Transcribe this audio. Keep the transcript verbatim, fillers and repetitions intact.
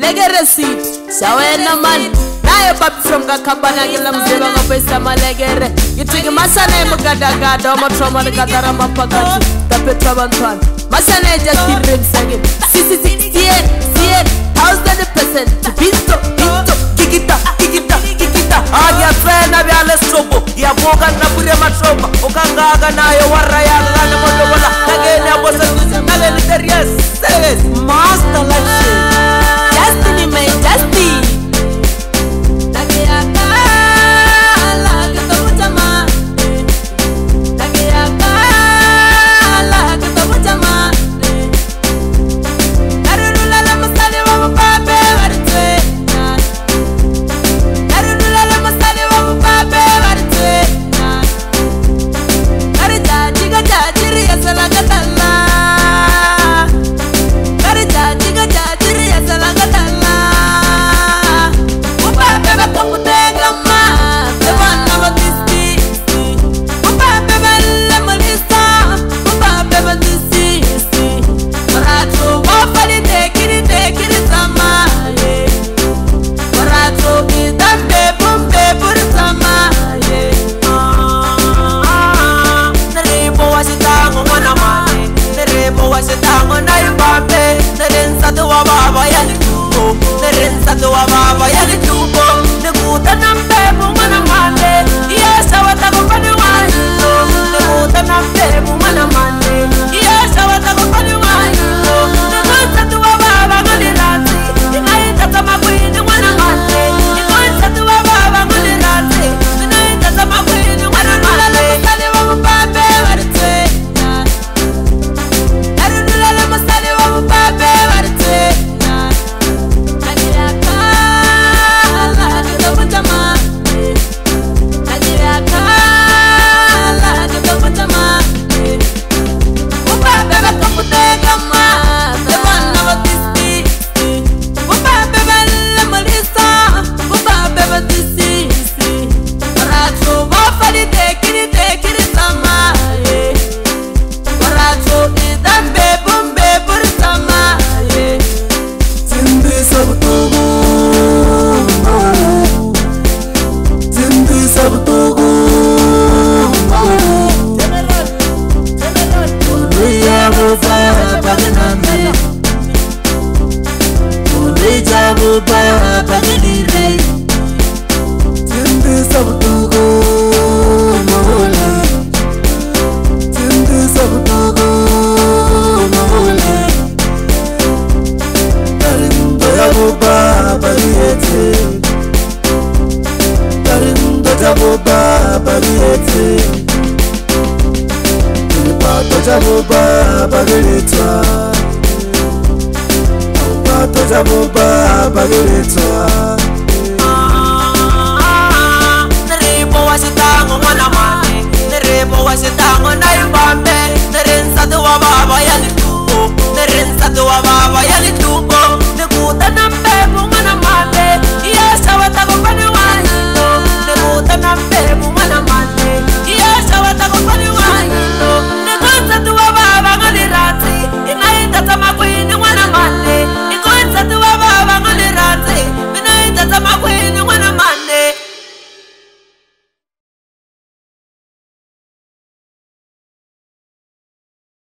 lege receipt shawena man naye papi from kakabana gila mzeba ngapesa malegere yitigi masane mugada gada omo trauma gadara mapagati tapetra bantwan masane jati remsage sisi sixty eight thousand percent bisto bisto kikita kikita kikita agya trena byale strobo ya boga na bure matroba okangaga nayo waraya ngana modobola nagene abosa tuzi nagene serious serious master like Destiny man Destiny Nerensa tu wa baba yali tubo